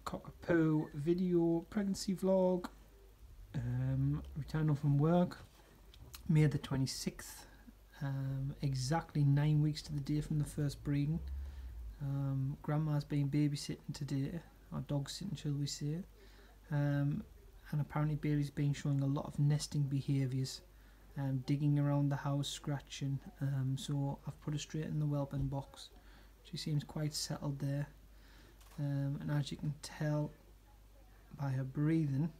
Cockapoo video pregnancy vlog. Returning from work, May the 26th. Exactly 9 weeks to the day from the first breeding. Grandma's been babysitting today, or dog sitting shall we say, and apparently Bailey's been showing a lot of nesting behaviours, digging around the house, scratching, so I've put her straight in the whelping box. She seems quite settled there, and as you can tell by her breathing,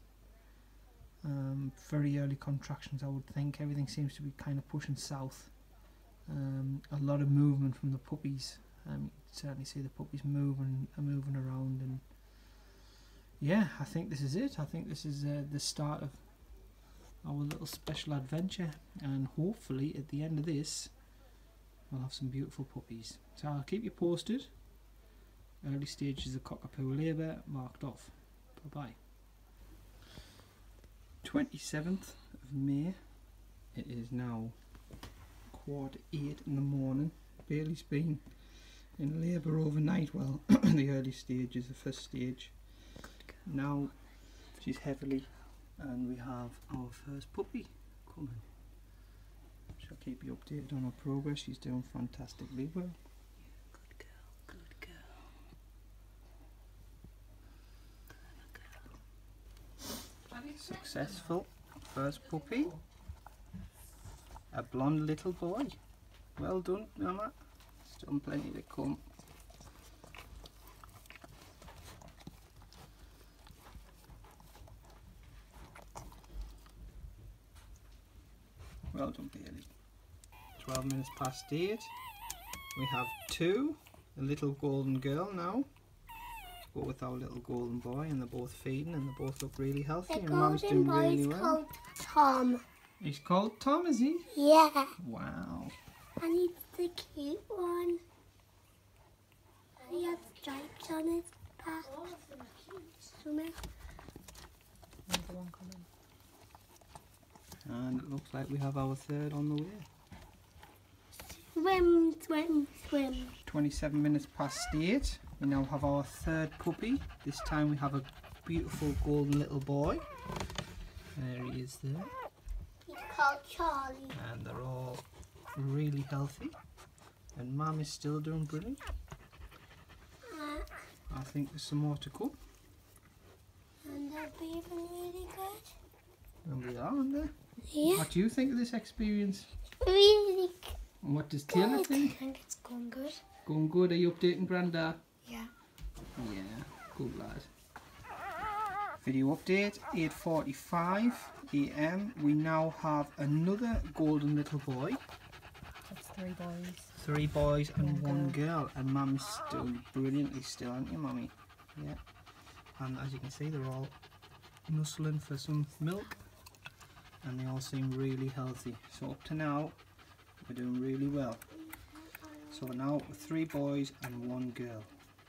very early contractions I would think. Everything seems to be kind of pushing south. A lot of movement from the puppies. You can certainly see the puppies moving around, and yeah, I think this is it. I think this is the start of our little special adventure, and hopefully at the end of this we'll have some beautiful puppies. So I'll keep you posted. Early stages of Cockapoo labour marked off. Bye bye. 27th of May. It is now 8:15 in the morning. Bailey's been in labour overnight, well, the early stages, the first stage. Now she's heavily, and we have our first puppy coming. Shall keep you updated on her progress. She's doing fantastically well. Good girl, good girl. Successful first puppy. A blonde little boy. Well done, Mama. Still plenty to come. Well done, Bailey. 12 minutes past 8. We have two. A little golden girl now. Go with our little golden boy, and they're both feeding, and they both look really healthy. The and Mum's golden doing boy really is well. called Tom. He's called Tom, is he? Yeah. Wow. And he's the cute one. And he has stripes on his back. Stomach. And it looks like we have our third on the way. Swim, swim, swim. 27 minutes past 8. We now have our third puppy. This time we have a beautiful golden little boy. There he is there. He's called Charlie. And they're all really healthy. And Mum is still doing brilliant. I think there's some more to come. And they're breathing really good. And we are, aren't they? Yeah. What do you think of this experience? Really And what does Taylor good. I think? think it's going good. Going good? Are you updating Grandad? Yeah. Yeah, good lad. Video update, 8:45 AM. We now have another golden little boy. That's 3 boys. 3 boys and 1 girl. And Mum's doing brilliantly still, aren't you, Mummy? Yeah. And as you can see, they're all nuzzling for some milk. And they all seem really healthy. So up to now, we're doing really well. So we're now with 3 boys and 1 girl.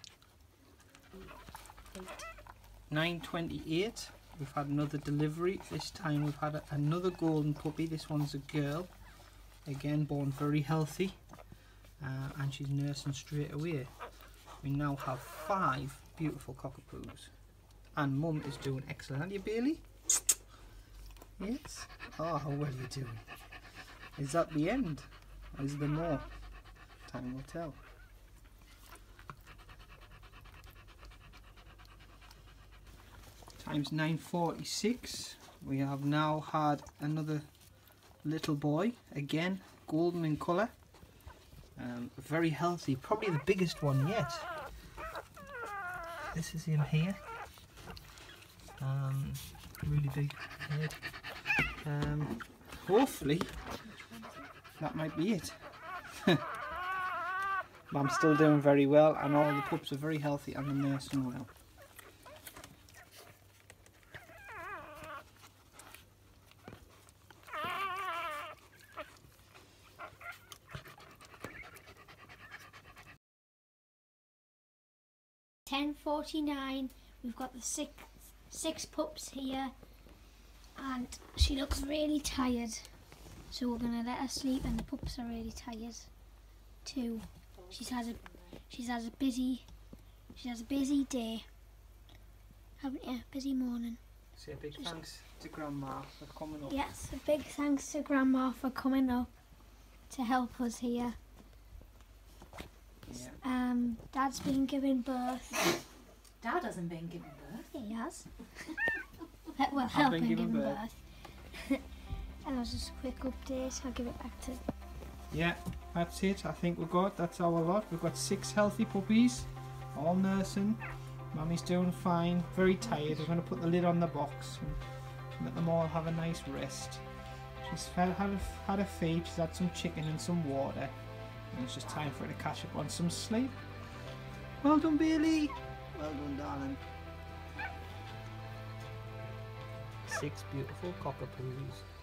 9:28. We've had another delivery. This time we've had another golden puppy. This one's a girl. Again, born very healthy. And she's nursing straight away. We now have 5 beautiful cockapoos. And Mum is doing excellent. Aren't you, Bailey? Yes? Oh, how well you're doing. Is that the end? Or is there more? Time will tell. Time's 9:46. We have now had another little boy, again golden in colour, very healthy, probably the biggest one yet. This is him here, really big head. Hopefully that might be it. Mum's still doing very well, and all the pups are very healthy and they're nursing well. $10.49. We've got the six pups here, and she looks really tired. So we're gonna let her sleep, and the pups are really tired too. She has a busy day. haven't you? Busy morning. Say a big thanks to Grandma for coming up. Yes, a big thanks to Grandma for coming up to help us here. Yeah. Dad's been giving birth. Dad hasn't been given birth. He has. Well, I've helping been give giving birth. And that was just a quick update. I'll give it back to. Yeah, that's it. I think that's our lot. We've got 6 healthy puppies, all nursing. Mummy's doing fine, very tired. We're going to put the lid on the box and let them all have a nice rest. She's had a feed, she's had some chicken and some water, and it's just time for her to catch up on some sleep. Well done, Bailey. Well done, darling. 6 beautiful cockapoos.